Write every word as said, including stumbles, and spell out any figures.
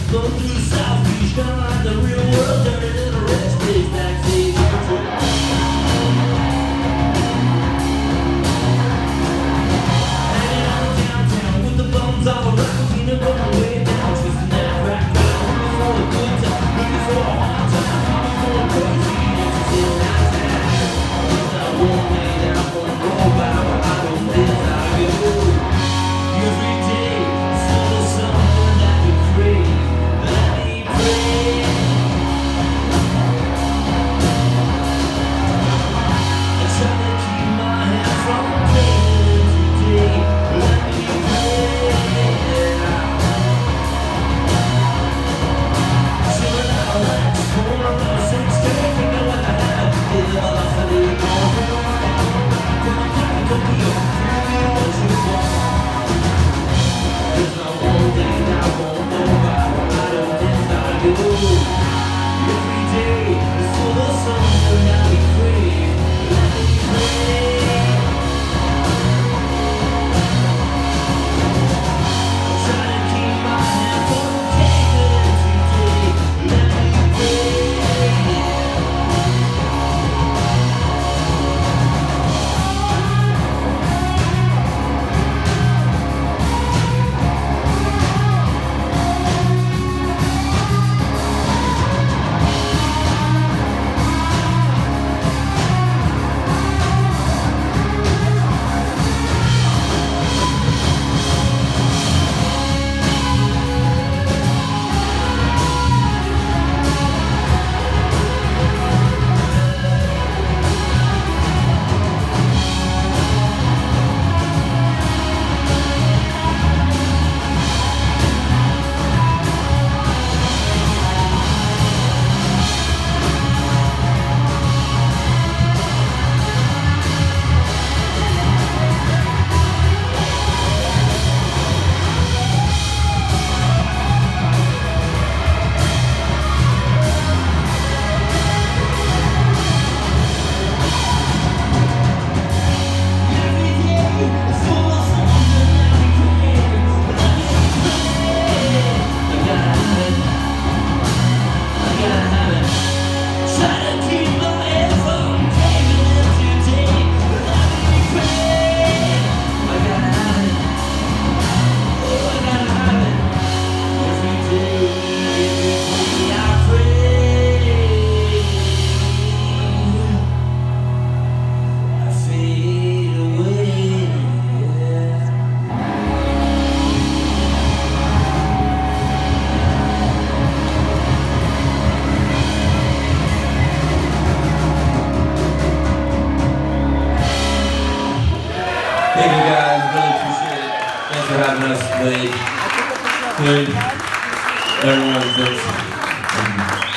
Flow through South Beach, kinda like the real world, dirty little rest days, backstage entry. Hanging out downtown with the bums all around, cleaning up the way down, twisting that crack down, looking for a good time, looking for a hard time, looking for a crazy ecstasy night time. It's not one day that I'm gonna go by, but I don't miss how I go. Every day, still something that we crave. Let me pray. I try to keep my hands from pain today. Let me pray. Chilling out, relax, going on the six day, thinking what I have to give. I love how they go. Come on, come on, come on, give me what you want. There's not one thing I won't know about, I don't think I do. Every day is full of something that we crave. Let me pray. I try to keep my hands on the table today. Let me pray. Thank you guys, really appreciate it. Thanks for having us late. Good. Everyone's this.